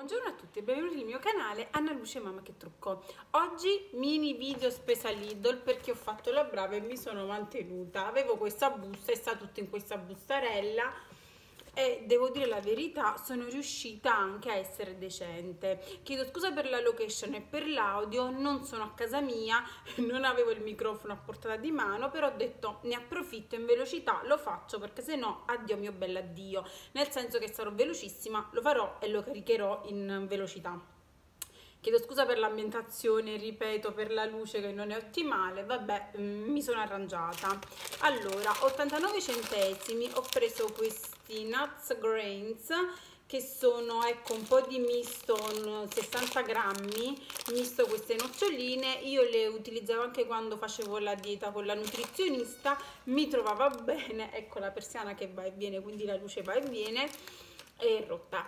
Buongiorno a tutti e benvenuti nel mio canale Anna Luce Mamma che trucco. Oggi mini video spesa Lidl perché ho fatto la brava e mi sono mantenuta. Avevo questa busta e sta tutto in questa bustarella e devo dire la verità, sono riuscita anche a essere decente. Chiedo scusa per la location e per l'audio, non sono a casa mia, non avevo il microfono a portata di mano, però ho detto ne approfitto in velocità, lo faccio perché se no addio mio bell'addio, nel senso che sarò velocissima, lo farò e lo caricherò in velocità. Chiedo scusa per l'ambientazione, ripeto, per la luce che non è ottimale, vabbè, mi sono arrangiata. Allora, 89 centesimi, ho preso questi Nuts Grains che sono, ecco, un po' di misto, 60 grammi, misto queste noccioline. Io le utilizzavo anche quando facevo la dieta con la nutrizionista, mi trovava bene, ecco la persiana che va e viene, quindi la luce va e viene, è rotta.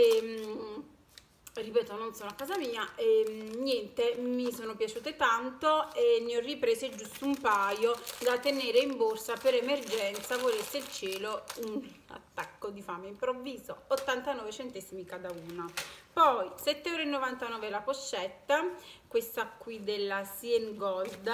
Ripeto, non sono a casa mia e niente, mi sono piaciute tanto e ne ho riprese giusto un paio da tenere in borsa per emergenza, volesse il cielo, un attacco di fame improvviso. 89 centesimi cada una. Poi 7,99 € la pochetta, questa qui della Sien Gold,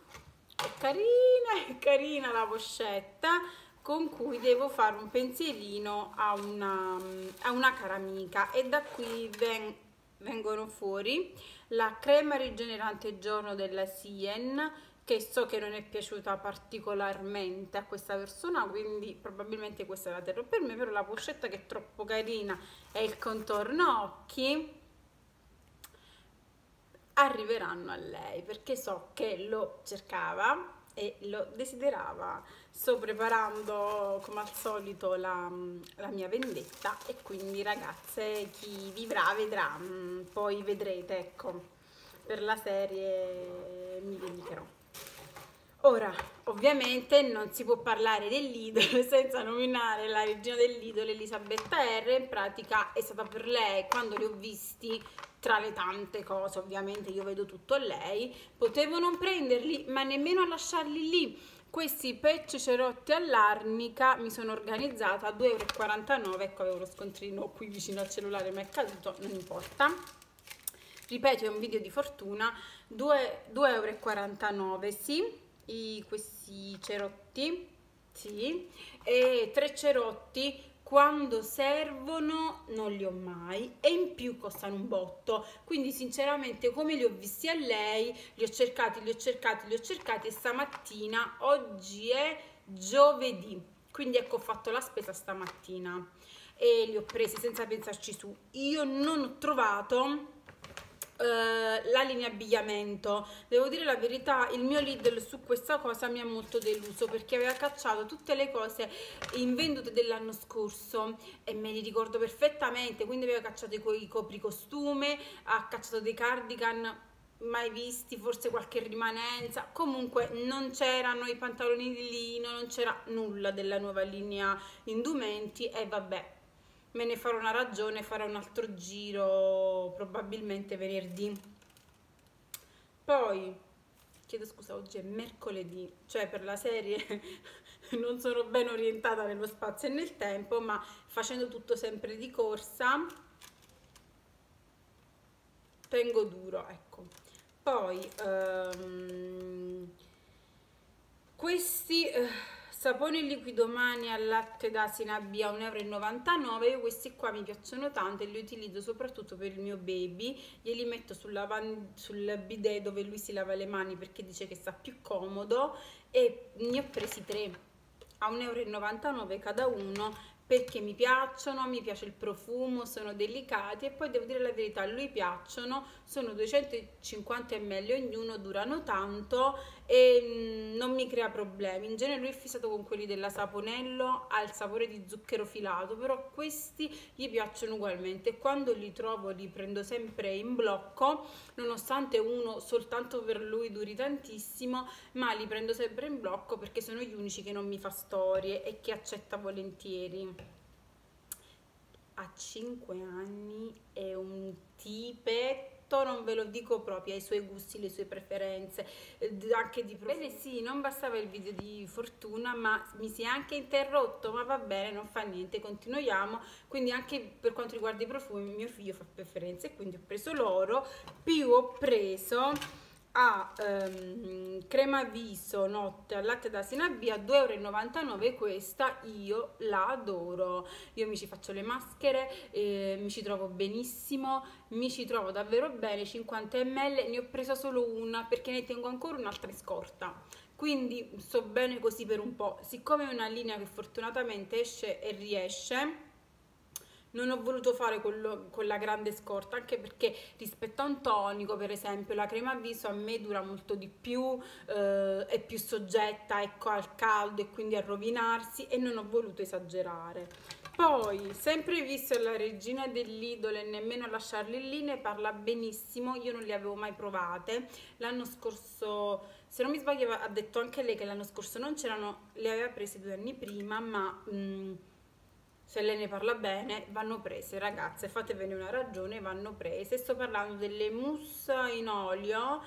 è carina la pochetta, con cui devo fare un pensierino a una cara amica, e da qui vengono fuori la crema rigenerante giorno della Sien, che so che non è piaciuta particolarmente a questa persona, quindi probabilmente questa la terrò per me, però la pochetta che è troppo carina e il contorno occhi arriveranno a lei perché so che lo cercava e lo desiderava. Sto preparando come al solito la mia vendetta e quindi ragazze, chi vivrà vedrà, poi vedrete, ecco, per la serie mi vendicherò. Ora, ovviamente non si può parlare del Lidl senza nominare la regina del Lidl, Elisabetta R. In pratica è stata per lei, quando li ho visti, tra le tante cose, ovviamente io vedo tutto a lei, potevo non prenderli, ma nemmeno a lasciarli lì. Questi pecce cerotti all'arnica mi sono organizzata a 2,49 €, ecco, avevo lo scontrino qui vicino al cellulare, ma è caduto, non importa. Ripeto, è un video di fortuna, 2,49 €, sì. Questi cerotti, sì, e 3 cerotti quando servono non li ho mai, e in più costano un botto, quindi sinceramente come li ho visti a lei li ho cercati e stamattina, oggi è giovedì, quindi ecco, ho fatto la spesa stamattina e li ho presi senza pensarci su. Io non ho trovato la linea abbigliamento, devo dire la verità, il mio Lidl su questa cosa mi ha molto deluso perché aveva cacciato tutte le cose in vendute dell'anno scorso e me li ricordo perfettamente, quindi aveva cacciato i copricostume, ha cacciato dei cardigan mai visti, forse qualche rimanenza, comunque non c'erano i pantaloni di lino, non c'era nulla della nuova linea indumenti e vabbè, me ne farò una ragione, farò un altro giro probabilmente venerdì. Poi chiedo scusa, oggi è mercoledì, cioè per la serie non sono ben orientata nello spazio e nel tempo, ma facendo tutto sempre di corsa tengo duro, ecco. Poi questi sapone liquido mani al latte d'asina B a 1,99 €. Io questi qua mi piacciono tanto e li utilizzo soprattutto per il mio baby, glieli metto sul bidet dove lui si lava le mani perché dice che sta più comodo, e ne ho presi 3 a 1,99 € cada uno perché mi piacciono, mi piace il profumo, sono delicati e poi devo dire la verità, a lui piacciono, sono 250 ml ognuno, durano tanto e non mi crea problemi. In genere lui è fissato con quelli della Saponello, ha il sapore di zucchero filato, però questi gli piacciono ugualmente e quando li trovo li prendo sempre in blocco, nonostante uno soltanto per lui duri tantissimo, ma li prendo sempre in blocco perché sono gli unici che non mi fa storie e che accetta volentieri. Ha 5 anni, è un tipetto, resto non ve lo dico proprio, ai suoi gusti, le sue preferenze, anche di profumo. Bene, sì, non bastava il video di Fortuna, ma mi si è anche interrotto, ma va bene, non fa niente, continuiamo. Quindi anche per quanto riguarda i profumi mio figlio fa preferenze, quindi ho preso loro, più ho preso crema viso notte al latte d'asina B a 2,99 €. Questa io la adoro, io mi ci faccio le maschere, mi ci trovo benissimo, mi ci trovo davvero bene. 50 ml, ne ho presa solo una perché ne tengo ancora un'altra in scorta, quindi sto bene così per un po'. Siccome è una linea che fortunatamente esce e riesce, non ho voluto fare con la grande scorta, anche perché rispetto a un tonico, per esempio, la crema viso a me dura molto di più, è più soggetta, ecco, al caldo e quindi a rovinarsi, e non ho voluto esagerare. Poi, sempre visto la regina dell'Idol e nemmeno a lasciarli lì, ne parla benissimo, io non le avevo mai provate. L'anno scorso, se non mi sbaglio, ha detto anche lei che l'anno scorso non c'erano, le aveva prese 2 anni prima, ma se lei ne parla bene, vanno prese, ragazze, fatevene una ragione, vanno prese. Sto parlando delle mousse in olio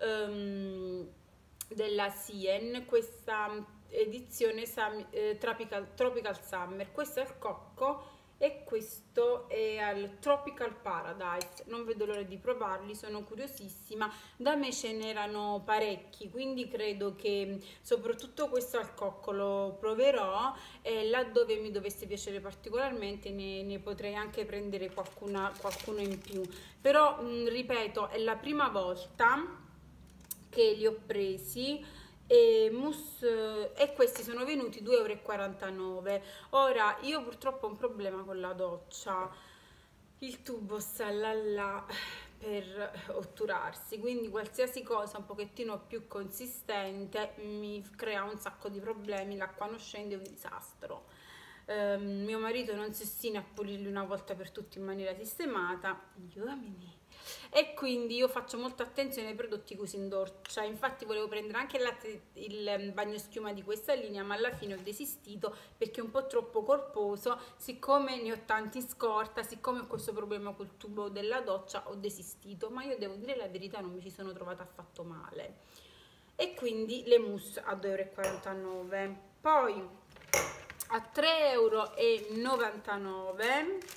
della Sien, questa edizione Tropical Summer. Questo è al cocco e questo è al Tropical Paradise. Non vedo l'ora di provarli, sono curiosissima. Da me ce n'erano parecchi, quindi credo che soprattutto questo al cocco lo proverò, e laddove mi dovesse piacere particolarmente ne potrei anche prendere qualcuno in più. Però ripeto, è la prima volta che li ho presi, e mousse, e questi sono venuti 2,49 €. Ora, io purtroppo ho un problema con la doccia, il tubo sta là per otturarsi, quindi qualsiasi cosa un pochettino più consistente mi crea un sacco di problemi, l'acqua non scende, è un disastro. Mio marito non si ostina a pulirli una volta per tutte in maniera sistemata, gli uomini. E quindi io faccio molta attenzione ai prodotti che uso in doccia. Infatti volevo prendere anche il bagno schiuma di questa linea, ma alla fine ho desistito perché è un po' troppo corposo. Siccome ne ho tanti in scorta, siccome ho questo problema col tubo della doccia, ho desistito, ma io devo dire la verità, non mi ci sono trovata affatto male. E quindi le mousse a 2,49 €. Poi a 3,99 €,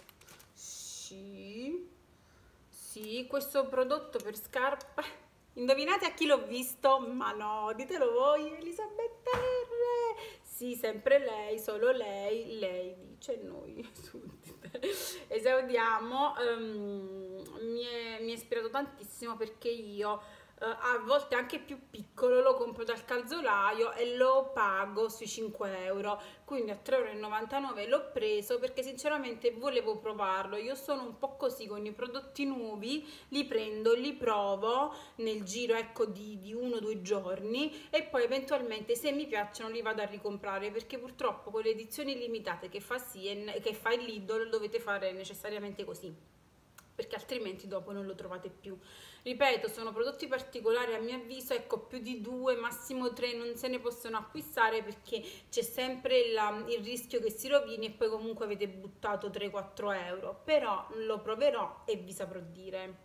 sì, questo prodotto per scarpe, indovinate a chi l'ho visto? Ma no, ditelo voi, Elisabetta R. Sì, sempre lei, solo lei dice, noi esaudiamo. Mi è ispirato tantissimo perché io a volte anche più piccolo lo compro dal calzolaio e lo pago sui 5 €, quindi a 3,99 € l'ho preso perché sinceramente volevo provarlo. Io sono un po' così con i prodotti nuovi, li prendo, li provo nel giro, ecco, di 1 o 2 giorni, e poi eventualmente se mi piacciono li vado a ricomprare, perché purtroppo con le edizioni limitate che fa Sien, che fa il Lidl, dovete fare necessariamente così, perché altrimenti dopo non lo trovate più. Ripeto, sono prodotti particolari a mio avviso, ecco, più di 2, massimo 3 non se ne possono acquistare, perché c'è sempre il rischio che si rovini e poi comunque avete buttato 3-4 €, però lo proverò e vi saprò dire.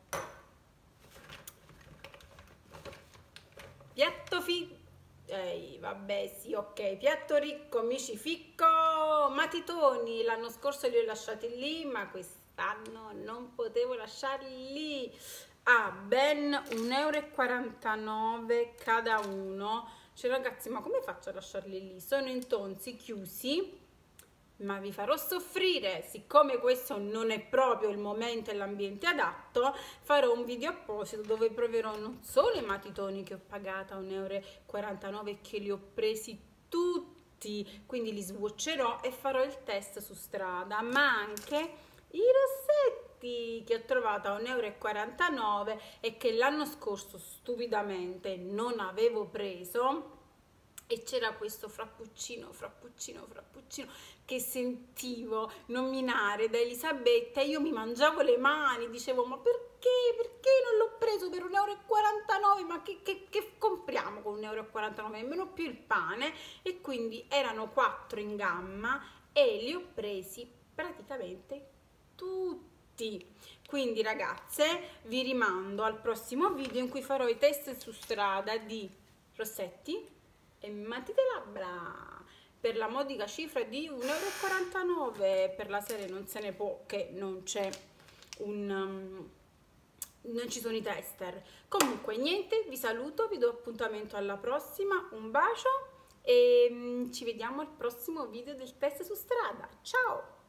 Vabbè, sì, ok, piatto ricco, mi ci ficco, matitoni, l'anno scorso li ho lasciati lì, ma quest'anno non potevo lasciarli lì. Ben 1,49 € cada uno. Cioè ragazzi, ma come faccio a lasciarli lì? Sono in tonsi chiusi, ma vi farò soffrire. Siccome questo non è proprio il momento e l'ambiente adatto, farò un video apposito dove proverò non solo i matitoni che ho pagato a 1,49 € e che li ho presi tutti, quindi li swatcherò e farò il test su strada, ma anche i rossetti che ho trovato a 1,49 € e che l'anno scorso stupidamente non avevo preso, e c'era questo frappuccino che sentivo nominare da Elisabetta e io mi mangiavo le mani, dicevo ma perché non l'ho preso per 1,49 €, ma che compriamo con 1,49 €, nemmeno più il pane. E quindi erano 4 in gamma e li ho presi praticamente tutti. Quindi ragazze, vi rimando al prossimo video in cui farò i test su strada di rossetti e matite labbra per la modica cifra di 1,49 euro. Per la serie non se ne può, che non c'è non ci sono i tester. Comunque niente, vi saluto, vi do appuntamento alla prossima, un bacio e ci vediamo al prossimo video del test su strada. Ciao!